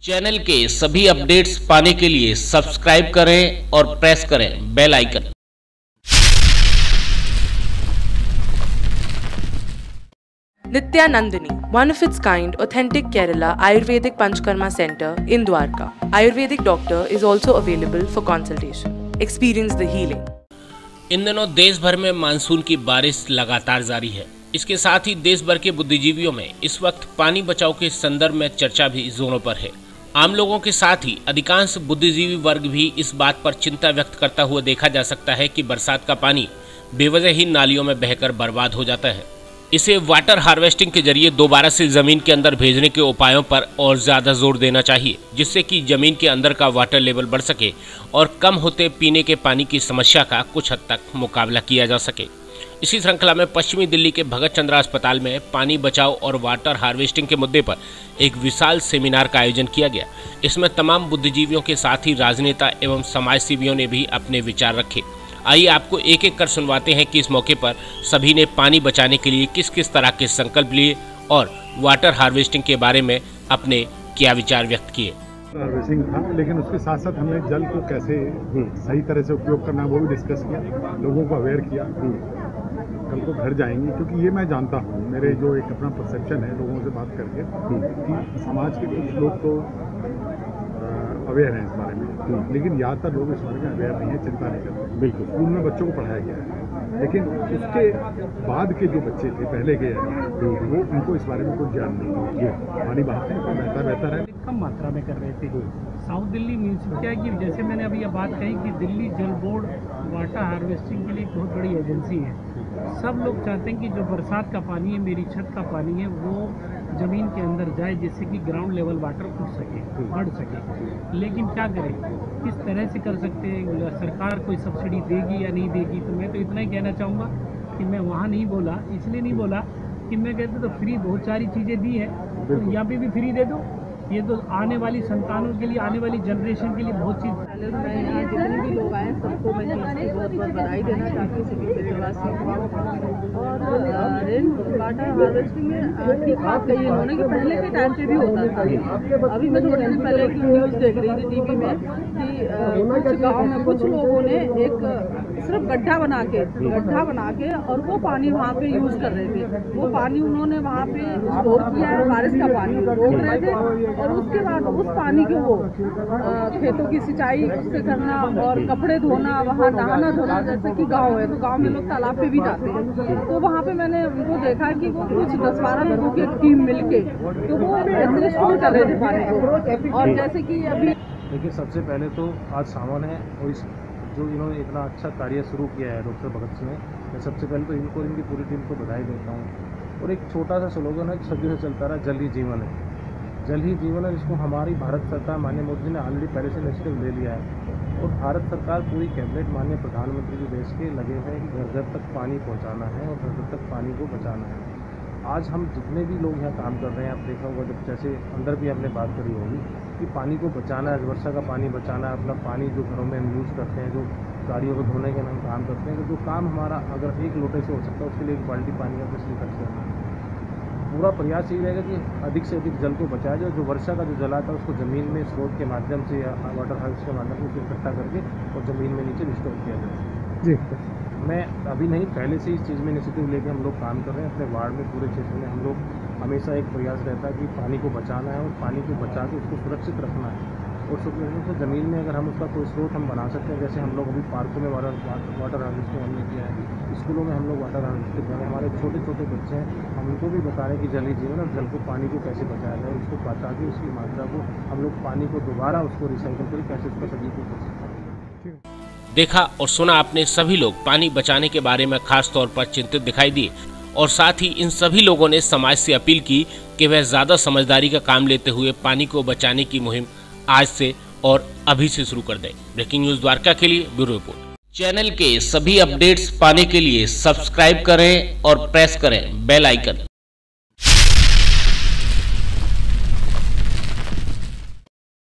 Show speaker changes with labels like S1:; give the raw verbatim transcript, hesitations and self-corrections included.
S1: Channel के सभी updates पाने के लिए सब्सक्राइब करें और प्रेस करें bell icon.
S2: Nityanandini, one of its kind, authentic Kerala Ayurvedic Panchkarma Center in Dwarka. Ayurvedic doctor is also available for consultation. Experience the healing.
S1: इन दिनों देश भर में मानसून की बारिश लगातार जारी है। इसके साथ ही देश भर के बुद्धिजीवियों में इस वक्त पानी बचाओ के संदर्भ में चर्चा भी जोरों पर है। आम लोगों के साथ ही अधिकांश बुद्धिजीवी वर्ग भी इस बात पर चिंता व्यक्त करता हुआ देखा जा सकता है कि बरसात का पानी बेवजह ही नालियों में बहकर बर्बाद हो जाता है। इसे वाटर हार्वेस्टिंग के जरिए दोबारा से जमीन के अंदर भेजने के उपायों पर और ज्यादा जोर देना चाहिए, जिससे कि जमीन के अंदर का वाटर लेवल बढ़ सके और कम होते पीने के पानी की समस्या का कुछ हद तक मुकाबला किया जा सके। इसी श्रृंखला में पश्चिमी दिल्ली के भगत चंद्रा अस्पताल में पानी बचाओ और वाटर हार्वेस्टिंग के मुद्दे पर एक विशाल सेमिनार का आयोजन किया गया। इसमें तमाम बुद्धिजीवियों के साथ ही राजनेता एवं समाज सेवियों ने भी अपने विचार रखे। आइए आपको एक एक कर सुनवाते हैं कि इस मौके पर सभी ने पानी बचाने के लिए किस किस तरह के संकल्प लिए और वाटर हार्वेस्टिंग के बारे में अपने क्या विचार व्यक्त किए।
S3: हार्वेस्टिंग था, लेकिन उसके साथ साथ हमने जल को कैसे सही तरह से उपयोग करना है वो भी डिस्कस किया, लोगों को अवेयर किया। कल को घर जाएंगे, क्योंकि ये मैं जानता हूँ, मेरे जो एक अपना परसेप्शन है लोगों से बात करके, कि समाज के कुछ लोग तो अवेयर हैं इस बारे में, लेकिन ज़्यादातर लोग इस बारे में अवेयर नहीं है, चिंता नहीं करते। बिल्कुल स्कूल में बच्चों को पढ़ाया गया है, लेकिन उसके बाद के जो बच्चे थे पहले के वो उनको इस बारे में कुछ ज्ञान नहीं है। पानी बहाते हैं तो बेहतर बेहतर है,
S4: कम मात्रा में कर रहे थे। साउथ दिल्ली म्यूनसिपल क्या है कि जैसे मैंने अभी ये बात कही कि दिल्ली जल बोर्ड वाटर हार्वेस्टिंग के लिए एक बहुत बड़ी एजेंसी है। सब लोग चाहते हैं कि जो बरसात का पानी है, मेरी छत का पानी है, वो ज़मीन के अंदर जाए, जिससे कि ग्राउंड लेवल वाटर उठ सके, बढ़ सके। लेकिन क्या करें, किस तरह से कर सकते हैं? सरकार कोई सब्सिडी देगी या नहीं देगी? तो मैं तो इतना ही कहना चाहूँगा कि मैं वहाँ नहीं बोला, इसलिए नहीं बोला कि मैं कहते तो फ्री बहुत सारी चीज़ें दी है, तो यहाँ पे भी फ्री दे दो। ये तो आने वाली संतानों के लिए, आने वाली जनरेशन के लिए बहुत चीज़।
S5: पहले मैं यहाँ जितने भी लोग आए सबको मैं चीज़ की बहुत बहुत बधाई देना चाहती हूँ, सभी क्षेत्रवासियों को। और रेन वाटर हार्वेस्टिंग में ठीक बात कही इन्होंने कि पहले के टाइम पे भी होता था। अभी मैं थोड़े दिन पहले की न्यूज़ देख रही थी टीवी में कि कुछ गाँव में कुछ लोगों ने एक सिर्फ गड्ढा बना के गड्ढा बना के और वो पानी वहाँ पे यूज़ कर रहे थे। वो पानी उन्होंने वहाँ पे स्टोर किया है, बारिश का पानी रोक रहे थे, और उसके बाद उस पानी को वो खेतों की सिंचाई उससे करना और कपड़े धोना, वहाँ नहाना धोना। जैसे कि गांव है तो गांव में लोग तालाब पे भी जाते हैं, तो वहाँ पे मैंने उनको देखा कि वो कुछ दस बारह लोगों की एक टीम मिलके तो वो ऐसे शुरू कर रहे थे पानी को। और जैसे कि अभी
S6: देखिए, सबसे पहले तो आज सावन है और इस जो इन्होंने इतना अच्छा कार्य शुरू किया है डॉक्टर भगत सिंह ने, मैं सबसे पहले तो इनको इनकी पूरी टीम को बधाई देता हूँ। और एक छोटा सा स्लोगन है सदियों से चलता रहा, जल ही जीवन है। जल ही जीवन है, जिसको हमारी भारत सरकार माननीय मोदी जी ने ऑलरेडी पहले से इनिशिएटिव ले लिया है। और भारत सरकार पूरी कैबिनेट माननीय प्रधानमंत्री जी देश के लगे हुए हैं कि घर घर तक पानी पहुँचाना है और घर घर तक पानी को बचाना है। आज हम जितने भी लोग यहाँ काम कर रहे हैं, आप देखा होगा जब जैसे अंदर भी हमने बात करी होगी कि पानी को बचाना है, वर्षा का पानी बचाना है, अपना पानी जो घरों में हम यूज़ करते हैं, जो गाड़ियों को धोने के हम काम करते हैं, तो जो काम हमारा अगर एक लोटे से हो सकता है उसके लिए एक बाल्टी पानी का इसलिए खर्च करना है। पूरा प्रयास यही रहेगा कि अधिक से अधिक जल को बचाया जाए। जो वर्षा का जो जल आता है उसको ज़मीन में स्रोत के माध्यम से या वाटर हाउस के माध्यम से इकट्ठा करके और ज़मीन में नीचे रिस्टोर किया जाए। जी, मैं अभी नहीं, पहले से इस चीज़ में इनिशिएटिव लेके हम लोग काम कर रहे हैं। अपने वार्ड में पूरे क्षेत्र में हम लोग हमेशा एक प्रयास रहता है कि पानी को बचाना है और पानी को बचा के उसको सुरक्षित रखना है। और सुरक्षित से ज़मीन में अगर हम उसका कोई स्रोत हम बना सकते हैं, जैसे हम लोग अभी पार्कों में वाटर वाटर हार्वेस्टिंग हमने किया है, स्कूलों में हम लोग वाटर हार्वेस्टिंग कर रहे हैं। हमारे छोटे छोटे बच्चे हैं, हम उनको भी बता रहे हैं कि जल ही जीवन और जल को पानी को कैसे बचाया जाए, उसको बचा के उसकी मात्रा को हम लोग पानी को दोबारा उसको रिसाइकिल करके कैसे उसका सदुपयोग कर सकते हैं।
S1: देखा और सुना आपने, सभी लोग पानी बचाने के बारे में खास तौर पर चिंतित दिखाई दिए और साथ ही इन सभी लोगों ने समाज से अपील की कि वह ज्यादा समझदारी का काम लेते हुए पानी को बचाने की मुहिम आज से और अभी से शुरू कर दें। ब्रेकिंग न्यूज द्वारका के लिए ब्यूरो रिपोर्ट। चैनल के सभी अपडेट्स पाने के लिए सब्सक्राइब करें और प्रेस करें बेल आइकन।